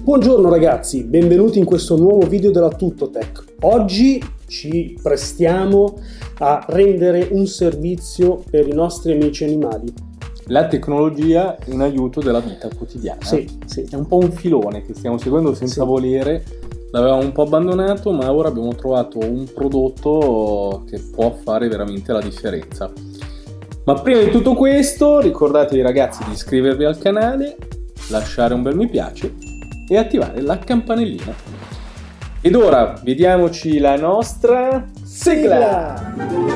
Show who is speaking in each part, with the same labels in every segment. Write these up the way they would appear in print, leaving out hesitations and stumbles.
Speaker 1: Buongiorno ragazzi, benvenuti in questo nuovo video della Tuttotech. Oggi ci prestiamo a rendere un servizio per i nostri amici animali.
Speaker 2: La tecnologia in aiuto della vita quotidiana.
Speaker 1: Sì.
Speaker 2: È un po' un filone che stiamo seguendo senza volere, l'avevamo un po' abbandonato, ma ora abbiamo trovato un prodotto che può fare veramente la differenza. Ma prima di tutto questo, ricordatevi ragazzi di iscrivervi al canale, lasciare un bel mi piace e attivare la campanellina. Ed ora vediamoci la nostra sigla!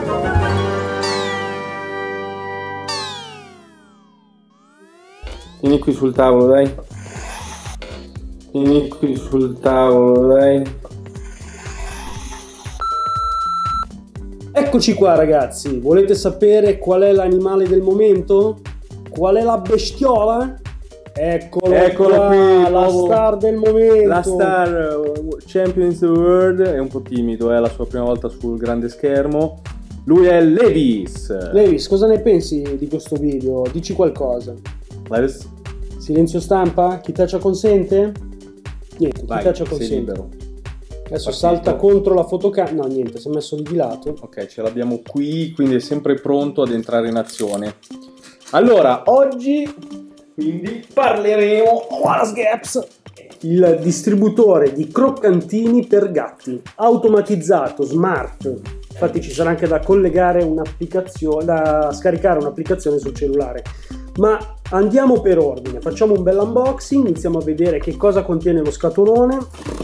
Speaker 2: Vieni qui sul tavolo, dai. Vieni qui sul tavolo, dai.
Speaker 1: Eccoci qua ragazzi, volete sapere qual è l'animale del momento? Qual è la bestiola? Eccola qui, la star del momento.
Speaker 2: La star, Champions of the World, è un po' timido, è la sua prima volta sul grande schermo. Lui è Levis.
Speaker 1: Levis, cosa ne pensi di questo video? Dici qualcosa.
Speaker 2: Levis?
Speaker 1: Silenzio stampa? Chi taccia consente? Niente,
Speaker 2: vai,
Speaker 1: chi taccia
Speaker 2: sei
Speaker 1: consente?
Speaker 2: libero.
Speaker 1: Adesso
Speaker 2: Partito.
Speaker 1: salta contro la fotocamera. No, niente, si è messo lì di lato.
Speaker 2: Ok, ce l'abbiamo qui, quindi è sempre pronto ad entrare in azione. Allora, oggi quindi parleremo
Speaker 1: il distributore di croccantini per gatti, automatizzato, smart. Infatti ci sarà anche da collegare un'applicazione, da scaricare un'applicazione sul cellulare. Ma andiamo per ordine, facciamo un bel unboxing, iniziamo a vedere che cosa contiene lo scatolone.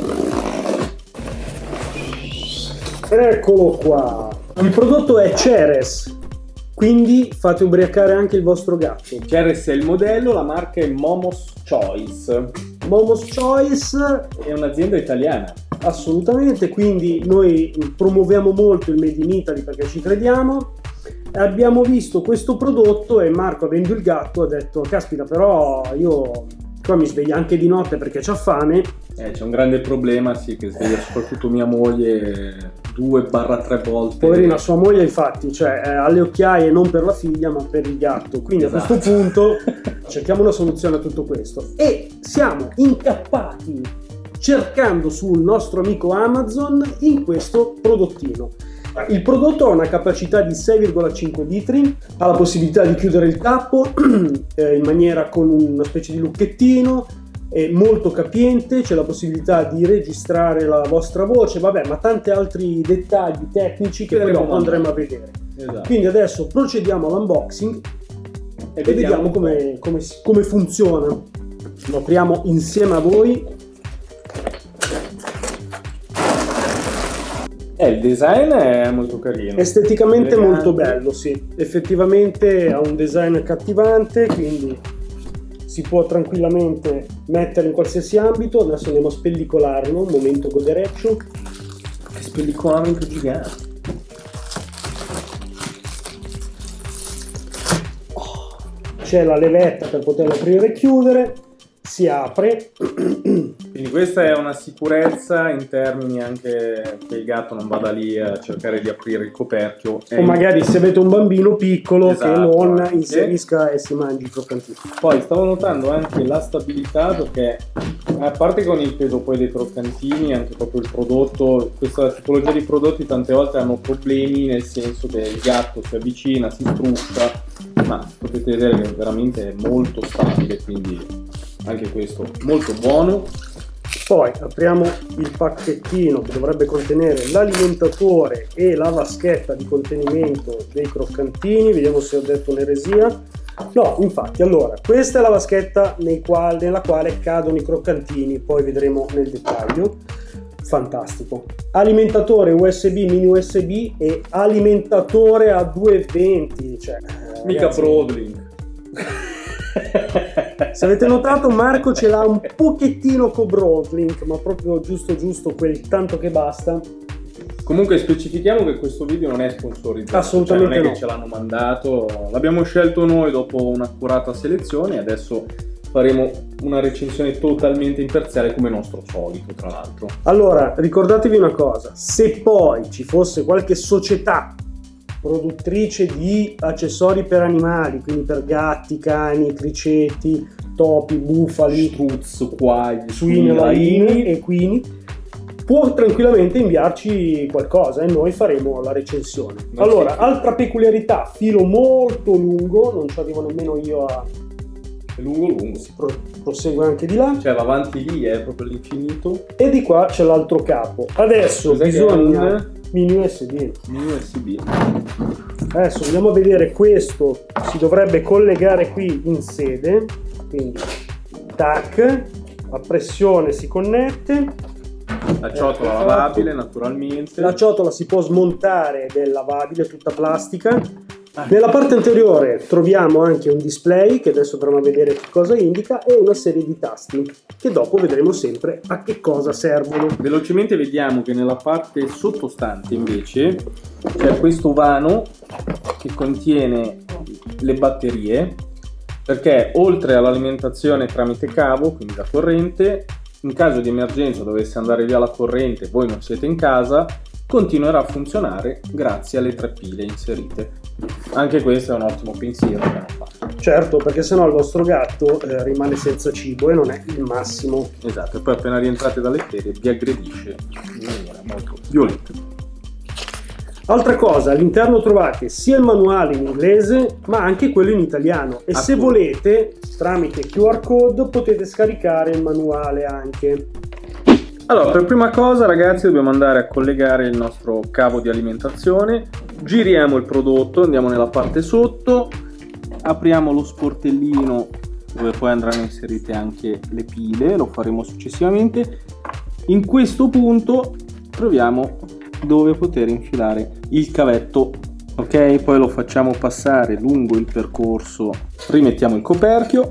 Speaker 1: Eccolo qua. Il prodotto è Ceres, quindi fate ubriacare anche il vostro gatto.
Speaker 2: Ceres è il modello, la marca è Momo's Choice.
Speaker 1: Momo's Choice
Speaker 2: È un'azienda italiana.
Speaker 1: assolutamente, quindi noi promuoviamo molto il Made in Italy perché ci crediamo. Abbiamo visto questo prodotto e Marco, avendo il gatto, ha detto caspita, però io qua mi sveglio anche di notte perché c'ha fame.
Speaker 2: C'è un grande problema, sì, che sveglia soprattutto mia moglie 2-3 volte.
Speaker 1: Poverina, sua moglie infatti, cioè ha le occhiaie non per la figlia ma per il gatto, quindi a questo punto cerchiamo una soluzione a tutto questo e siamo incappati cercando sul nostro amico Amazon in questo prodottino. Il prodotto ha una capacità di 6,5 litri, ha la possibilità di chiudere il tappo in maniera con una specie di lucchettino, è molto capiente, c'è la possibilità di registrare la vostra voce, vabbè, ma tanti altri dettagli tecnici che poi dopo andremo a vedere.
Speaker 2: Esatto.
Speaker 1: Quindi adesso procediamo all'unboxing e vediamo come funziona. Lo apriamo insieme a voi.
Speaker 2: Il design è molto carino.
Speaker 1: Esteticamente
Speaker 2: elegante.
Speaker 1: molto bello, sì. Effettivamente ha un design accattivante, quindi si può tranquillamente mettere in qualsiasi ambito. Adesso andiamo a spellicolarlo, un momento godereccio.
Speaker 2: Che spellicolamento gigante.
Speaker 1: C'è la levetta per poterlo aprire e chiudere, si apre.
Speaker 2: Quindi questa è una sicurezza in termini anche che il gatto non vada lì a cercare di aprire il coperchio.
Speaker 1: O magari se avete un bambino piccolo che
Speaker 2: Esatto,
Speaker 1: non
Speaker 2: anche.
Speaker 1: inserisca e si mangi i croccantini.
Speaker 2: Poi stavo notando anche la stabilità, perché a parte con il peso poi dei croccantini, anche proprio il prodotto, questa tipologia di prodotti tante volte hanno problemi, nel senso che il gatto si avvicina, si struscia, ma potete vedere che veramente è molto stabile, quindi anche questo molto buono.
Speaker 1: Poi apriamo il pacchettino che dovrebbe contenere l'alimentatore e la vaschetta di contenimento dei croccantini. Vediamo se ho detto un'eresia. No, infatti, allora, questa è la vaschetta nella quale cadono i croccantini, poi vedremo nel dettaglio. Fantastico. Alimentatore USB, mini USB e alimentatore a 220. Cioè,
Speaker 2: Mica
Speaker 1: ragazzi,
Speaker 2: Broadlink.
Speaker 1: se avete notato Marco ce l'ha un pochettino con Broadlink, ma proprio giusto quel tanto che basta.
Speaker 2: Comunque specifichiamo che questo video non è sponsorizzato.
Speaker 1: Assolutamente
Speaker 2: cioè non è
Speaker 1: no.
Speaker 2: che ce l'hanno mandato, l'abbiamo scelto noi dopo un'accurata selezione e adesso faremo una recensione totalmente imparziale come nostro solito, tra l'altro.
Speaker 1: Allora, ricordatevi una cosa, se poi ci fosse qualche società produttrice di accessori per animali, quindi per gatti, cani, criceti, topi, bufali,
Speaker 2: struzzo, quagli,
Speaker 1: suini, laini, equini, può tranquillamente inviarci qualcosa e noi faremo la recensione. Allora, altra peculiarità, filo molto lungo, non ci arrivo nemmeno io a...
Speaker 2: È lungo.
Speaker 1: Si prosegue anche di là.
Speaker 2: Cioè avanti lì è proprio all'infinito.
Speaker 1: E di qua c'è l'altro capo. Adesso bisogna... Mini USB. Adesso andiamo a vedere, questo si dovrebbe collegare qui in sede, quindi tac, a pressione si connette.
Speaker 2: La ciotola lavabile naturalmente.
Speaker 1: La ciotola si può smontare ed è lavabile, è tutta plastica. Nella parte anteriore troviamo anche un display che adesso andremo a vedere che cosa indica e una serie di tasti che dopo vedremo sempre a che cosa servono.
Speaker 2: Velocemente vediamo che nella parte sottostante invece c'è questo vano che contiene le batterie, perché oltre all'alimentazione tramite cavo, quindi la corrente, in caso di emergenza dovesse andare via la corrente e voi non siete in casa, continuerà a funzionare grazie alle 3 pile inserite. Anche questo è un ottimo pensiero che hanno fatto.
Speaker 1: Certo, perché sennò il vostro gatto rimane senza cibo e non è il massimo.
Speaker 2: Esatto, e poi appena rientrate dalle ferie vi aggredisce in maniera molto violenta.
Speaker 1: Altra cosa, all'interno trovate sia il manuale in inglese ma anche quello in italiano e se volete tramite QR code potete scaricare il manuale anche.
Speaker 2: Allora, per prima cosa ragazzi dobbiamo andare a collegare il nostro cavo di alimentazione, giriamo il prodotto, andiamo nella parte sotto, apriamo lo sportellino dove poi andranno inserite anche le pile, lo faremo successivamente. In questo punto troviamo dove poter infilare il cavetto, ok? Poi lo facciamo passare lungo il percorso, rimettiamo il coperchio.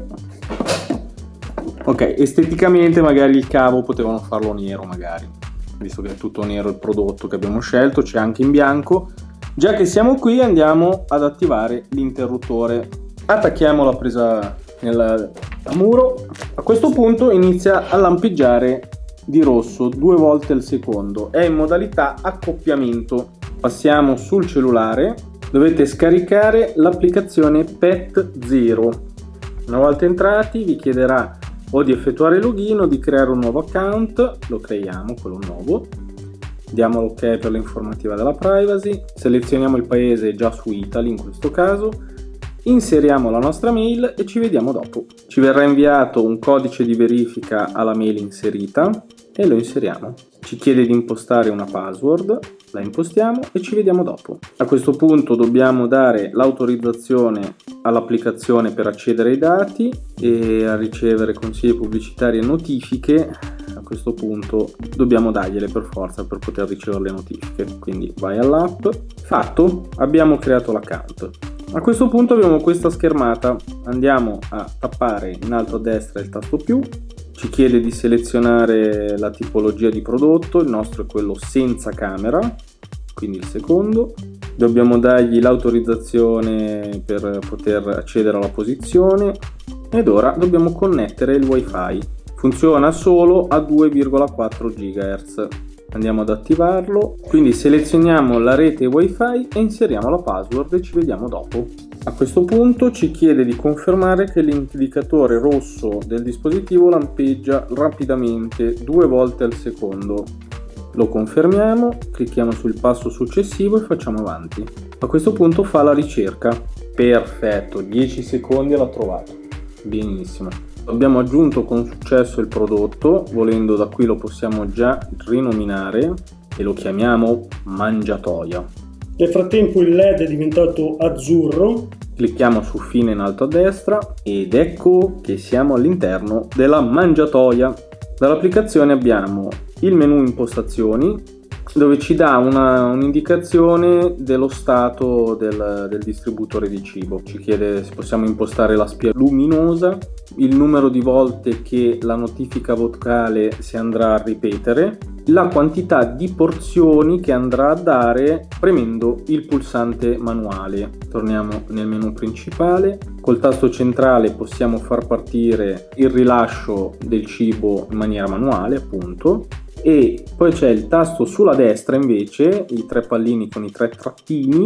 Speaker 2: Ok, esteticamente magari il cavo potevano farlo nero magari, visto che è tutto nero il prodotto che abbiamo scelto, c'è anche in bianco. Già che siamo qui andiamo ad attivare l'interruttore, attacchiamo la presa nel muro, a questo punto inizia a lampeggiare di rosso 2 volte al secondo, è in modalità accoppiamento. Passiamo sul cellulare, dovete scaricare l'applicazione Pet Zero. Una volta entrati vi chiederà o di effettuare il login o di creare un nuovo account, lo creiamo quello nuovo, diamo l'ok per l'informativa della privacy, selezioniamo il paese già su Italy in questo caso, inseriamo la nostra mail e ci vediamo dopo. Ci verrà inviato un codice di verifica alla mail inserita e lo inseriamo. Ci chiede di impostare una password, la impostiamo e ci vediamo dopo. A questo punto dobbiamo dare l'autorizzazione all'applicazione per accedere ai dati e a ricevere consigli pubblicitari e notifiche. A questo punto dobbiamo dargliele per forza per poter ricevere le notifiche, quindi vai all'app. Fatto, abbiamo creato l'account. A questo punto abbiamo questa schermata, andiamo a tappare in alto a destra il tasto più, ci chiede di selezionare la tipologia di prodotto, il nostro è quello senza camera, quindi il secondo. Dobbiamo dargli l'autorizzazione per poter accedere alla posizione ed ora dobbiamo connettere il wifi. Funziona solo a 2,4 GHz. Andiamo ad attivarlo, quindi selezioniamo la rete wifi e inseriamo la password e ci vediamo dopo. A questo punto ci chiede di confermare che l'indicatore rosso del dispositivo lampeggia rapidamente 2 volte al secondo. Lo confermiamo, clicchiamo sul passo successivo e facciamo avanti. A questo punto fa la ricerca. Perfetto, 10 secondi e l'ha trovato. Benissimo. Abbiamo aggiunto con successo il prodotto, volendo da qui lo possiamo già rinominare e lo chiamiamo Mangiatoia.
Speaker 1: Nel frattempo il LED è diventato azzurro.
Speaker 2: Clicchiamo su fine in alto a destra ed ecco che siamo all'interno della Mangiatoia. Dall'applicazione abbiamo il menu impostazioni dove ci dà un'indicazione dello stato del distributore di cibo. Ci chiede se possiamo impostare la spia luminosa, il numero di volte che la notifica vocale si andrà a ripetere, la quantità di porzioni che andrà a dare premendo il pulsante manuale. Torniamo nel menu principale, col tasto centrale possiamo far partire il rilascio del cibo in maniera manuale appunto, e poi c'è il tasto sulla destra invece, i 3 pallini con i 3 trattini,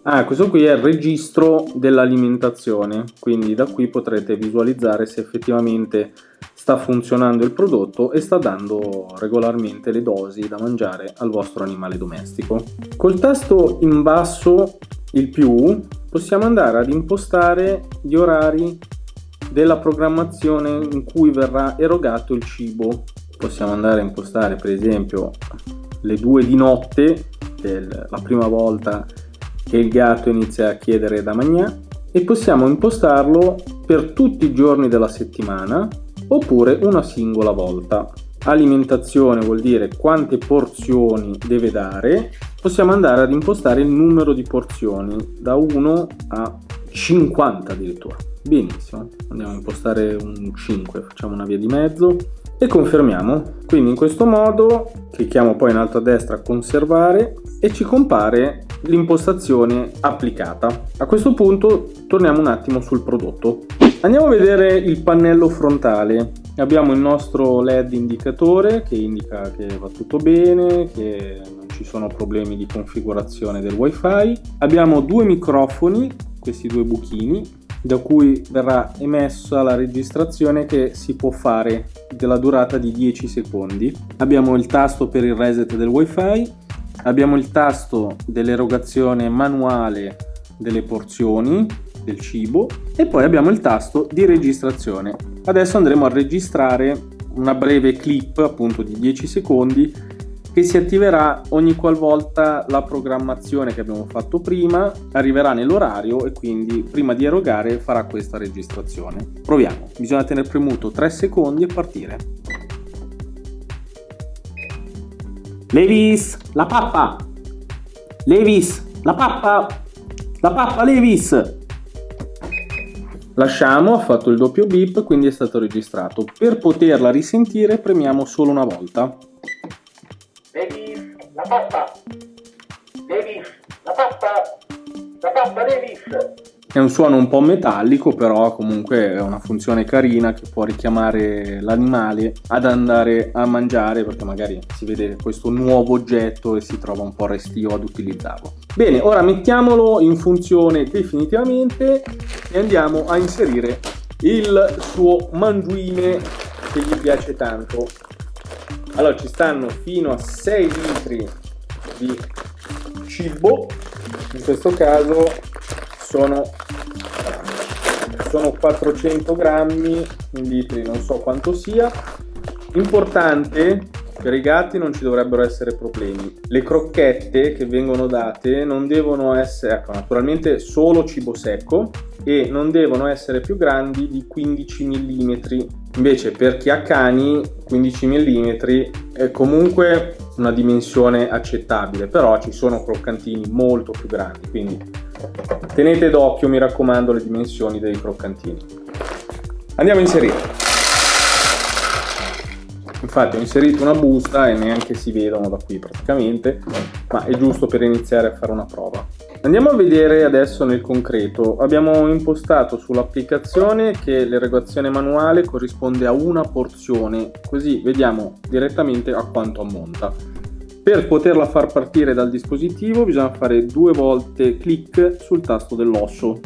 Speaker 2: Questo qui è il registro dell'alimentazione, quindi da qui potrete visualizzare se effettivamente sta funzionando il prodotto e sta dando regolarmente le dosi da mangiare al vostro animale domestico. Col tasto in basso, il più, possiamo andare ad impostare gli orari della programmazione in cui verrà erogato il cibo. Possiamo andare a impostare per esempio le 2 di notte, la prima volta che il gatto inizia a chiedere da mangiare, e possiamo impostarlo per tutti i giorni della settimana oppure una singola volta. Alimentazione vuol dire quante porzioni deve dare. Possiamo andare ad impostare il numero di porzioni da 1 a 50 addirittura. Benissimo, andiamo a impostare un 5, facciamo una via di mezzo e confermiamo. Quindi in questo modo clicchiamo poi in alto a destra conservare e ci compare l'impostazione applicata. A questo punto torniamo un attimo sul prodotto. Andiamo a vedere il pannello frontale. Abbiamo il nostro LED indicatore che indica che va tutto bene, che non ci sono problemi di configurazione del wifi. Abbiamo 2 microfoni, questi 2 buchini, da cui verrà emessa la registrazione che si può fare della durata di 10 secondi. Abbiamo il tasto per il reset del wifi, abbiamo il tasto dell'erogazione manuale delle porzioni del cibo e poi abbiamo il tasto di registrazione. Adesso andremo a registrare una breve clip appunto di 10 secondi che si attiverà ogni qualvolta la programmazione che abbiamo fatto prima arriverà nell'orario e quindi prima di erogare farà questa registrazione. Proviamo, bisogna tenere premuto 3 secondi e partire. Levis, la pappa! Levis, la pappa! La pappa, Levis! Lasciamo, ha fatto il doppio beep, quindi è stato registrato. Per poterla risentire premiamo solo una volta.
Speaker 3: Levis, la pappa! Levis, la pappa! La pappa, Levis!
Speaker 2: È un suono un po' metallico, però comunque è una funzione carina che può richiamare l'animale ad andare a mangiare, perché magari si vede questo nuovo oggetto e si trova un po' restio ad utilizzarlo. Bene, ora mettiamolo in funzione definitivamente e andiamo a inserire il suo mangiuime che gli piace tanto. Allora, ci stanno fino a 6 litri di cibo, in questo caso sono 400 grammi, in litri non so quanto sia. Importante, per i gatti non ci dovrebbero essere problemi. Le crocchette che vengono date non devono essere, ecco, naturalmente solo cibo secco, e non devono essere più grandi di 15 mm. Invece per chi ha cani 15 mm è comunque una dimensione accettabile, però ci sono croccantini molto più grandi, quindi tenete d'occhio, mi raccomando, le dimensioni dei croccantini. Andiamo a inserire. Infatti ho inserito una busta e neanche si vedono da qui praticamente, ma è giusto per iniziare a fare una prova. Andiamo a vedere adesso nel concreto. Abbiamo impostato sull'applicazione che l'erogazione manuale corrisponde a una porzione, così vediamo direttamente a quanto ammonta. Per poterla far partire dal dispositivo bisogna fare 2 volte clic sul tasto dell'osso.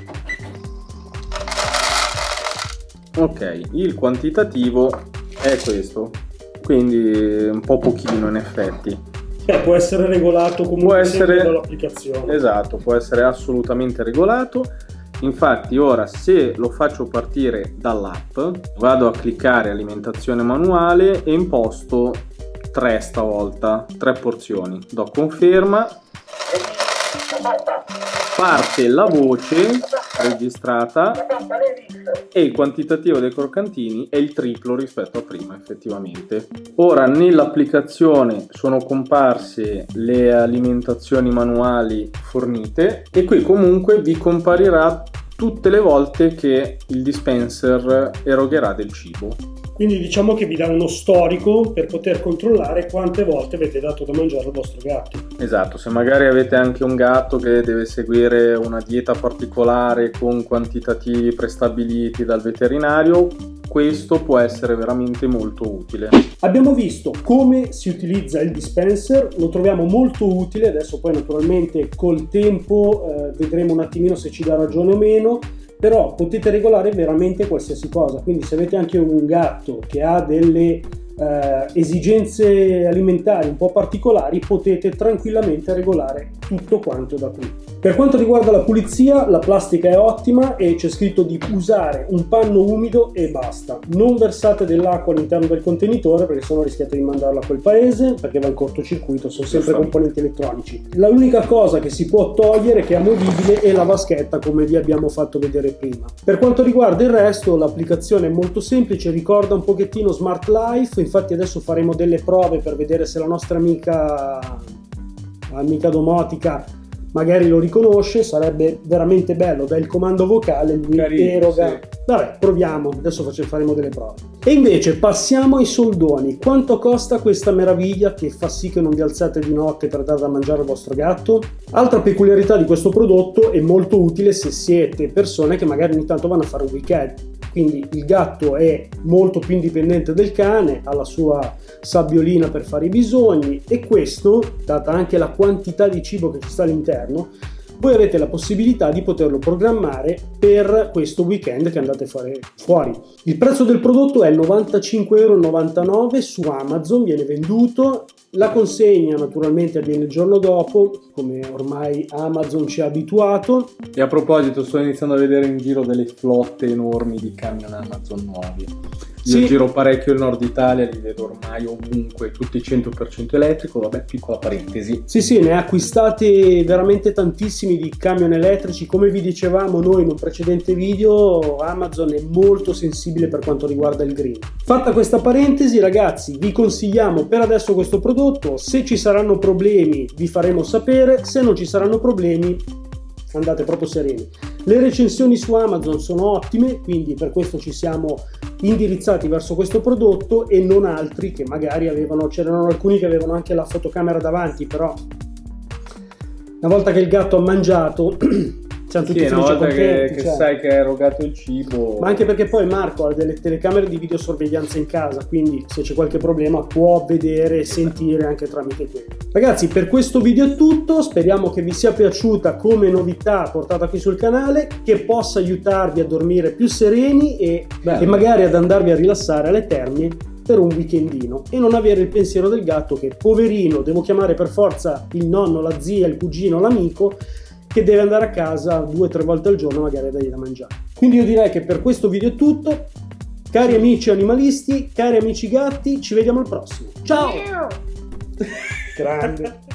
Speaker 2: Ok, il quantitativo è questo, quindi un po' pochino in effetti.
Speaker 1: Può essere regolato comunque dall'applicazione.
Speaker 2: Esatto, può essere assolutamente regolato. Infatti ora se lo faccio partire dall'app vado a cliccare alimentazione manuale e imposto 3 stavolta, 3 porzioni, do conferma, parte la voce registrata e il quantitativo dei croccantini è il triplo rispetto a prima effettivamente. Ora nell'applicazione sono comparse le alimentazioni manuali fornite e qui comunque vi comparirà tutte le volte che il dispenser erogherà del cibo.
Speaker 1: Quindi diciamo che vi dà uno storico per poter controllare quante volte avete dato da mangiare al vostro gatto.
Speaker 2: Esatto, se magari avete anche un gatto che deve seguire una dieta particolare con quantitativi prestabiliti dal veterinario, questo può essere veramente molto utile.
Speaker 1: Abbiamo visto come si utilizza il dispenser, lo troviamo molto utile, adesso poi naturalmente col tempo vedremo un attimino se ci dà ragione o meno, però potete regolare veramente qualsiasi cosa, quindi se avete anche un gatto che ha delle esigenze alimentari un po' particolari, potete tranquillamente regolare tutto quanto da qui. Per quanto riguarda la pulizia, la plastica è ottima e c'è scritto di usare un panno umido e basta. Non versate dell'acqua all'interno del contenitore perché sennò rischiate di mandarlo a quel paese, perché va in cortocircuito, sono sempre componenti elettronici. L'unica cosa che si può togliere, che è amovibile, è la vaschetta, come vi abbiamo fatto vedere prima. Per quanto riguarda il resto, l'applicazione è molto semplice, ricorda un pochettino Smart Life, infatti adesso faremo delle prove per vedere se la nostra amica domotica magari lo riconosce, sarebbe veramente bello, dai il comando vocale lui eroga. Sì. Vabbè, proviamo, adesso faremo delle prove. E invece passiamo ai soldoni. Quanto costa questa meraviglia che fa sì che non vi alzate di notte per dare da mangiare al vostro gatto? Altra peculiarità di questo prodotto, è molto utile se siete persone che magari ogni tanto vanno a fare un weekend. Quindi il gatto è molto più indipendente del cane, ha la sua sabbiolina per fare i bisogni, e questo, data anche la quantità di cibo che ci sta all'interno, voi avete la possibilità di poterlo programmare per questo weekend che andate a fare fuori. Il prezzo del prodotto è 95,99 € su Amazon, viene venduto. La consegna naturalmente avviene il giorno dopo, come ormai Amazon ci ha abituato.
Speaker 2: E a proposito, sto iniziando a vedere in giro delle flotte enormi di camion Amazon nuovi. Io giro parecchio il nord Italia, li vedo ormai ovunque, tutti 100% elettrico. Vabbè, piccola parentesi.
Speaker 1: Sì, ne ha acquistati veramente tantissimi di camion elettrici. Come vi dicevamo noi in un precedente video, Amazon è molto sensibile per quanto riguarda il green. Fatta questa parentesi, ragazzi, vi consigliamo per adesso questo prodotto. Se ci saranno problemi vi faremo sapere, se non ci saranno problemi andate proprio sereni. Le recensioni su Amazon sono ottime, quindi per questo ci siamo indirizzati verso questo prodotto e non altri che magari c'erano alcuni che avevano anche la fotocamera davanti, però una volta che il gatto ha mangiato siamo tutti felici e contenti,
Speaker 2: che sai che hai erogato il cibo.
Speaker 1: Ma anche perché poi Marco ha delle telecamere di videosorveglianza in casa, quindi se c'è qualche problema può vedere e sentire anche tramite quello. Ragazzi, per questo video è tutto, speriamo che vi sia piaciuta come novità portata qui sul canale, che possa aiutarvi a dormire più sereni e magari ad andarvi a rilassare alle terme per un weekendino e non avere il pensiero del gatto che, poverino, devo chiamare per forza il nonno, la zia, il cugino, l'amico, che deve andare a casa 2 o 3 volte al giorno magari a dargli da mangiare. Quindi io direi che per questo video è tutto. Cari amici animalisti, cari amici gatti, ci vediamo al prossimo. Ciao! Grande!